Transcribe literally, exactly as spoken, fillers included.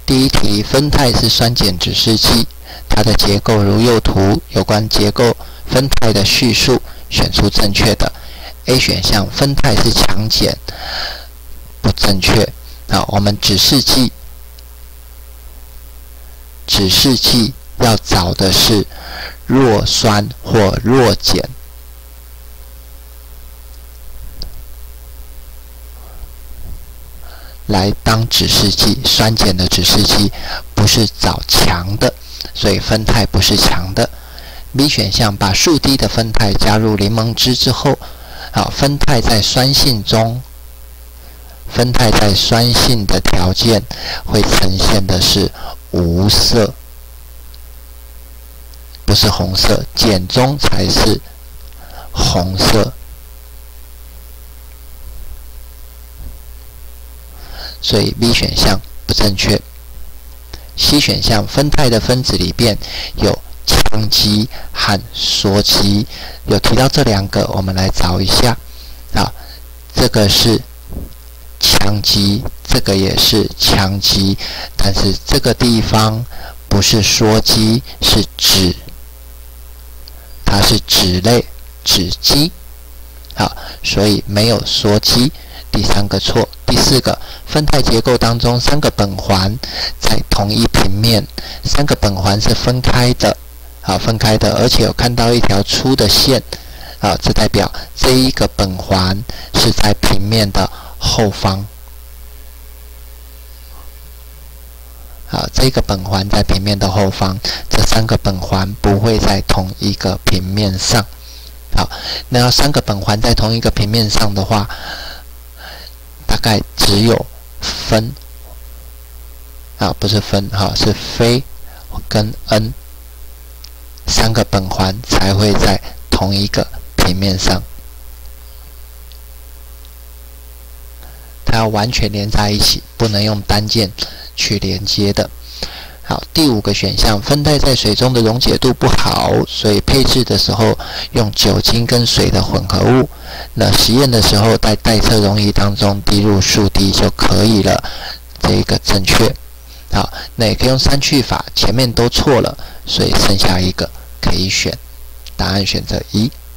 第一题，酚酞是酸碱指示剂，它的结构如右图，有关结构酚酞的叙述，选出正确的。A 选项，酚酞是强碱，不正确。好，我们指示剂，指示剂要找的是弱酸或弱碱。来当指示剂，酸碱的指示剂不是找强的，所以酚酞不是强的。B 选项，把数滴的酚酞加入柠檬汁之后，好，酚酞在酸性中，酚酞在酸性的条件会呈现的是无色，不是红色，碱中才是红色。所以 B 选项不正确。C 选项，酚酞的分子里边有羟基和羧基，有提到这两个，我们来找一下。啊，这个是羟基，这个也是羟基，但是这个地方不是羧基，是酯，它是酯类，酯基。好，所以没有羧基。第三个错。第四个，酚酞结构当中三个苯环在同一平面，三个苯环是分开的，啊，分开的，而且有看到一条粗的线，啊，这代表这一个苯环是在平面的后方，啊，这个苯环在平面的后方，这三个苯环不会在同一个平面上。好，那要三个苯环在同一个平面上的话，大概只有酚啊，不是酚哈，是非跟 N 三个苯环才会在同一个平面上，它要完全连在一起，不能用单键去连接的。好，第五个选项，酚酞在水中的溶解度不好，所以配制的时候用酒精跟水的混合物。那实验的时候，在待测溶液当中滴入数滴就可以了，这一个正确。好，那也可以用删去法，前面都错了，所以剩下一个可以选，答案选择一。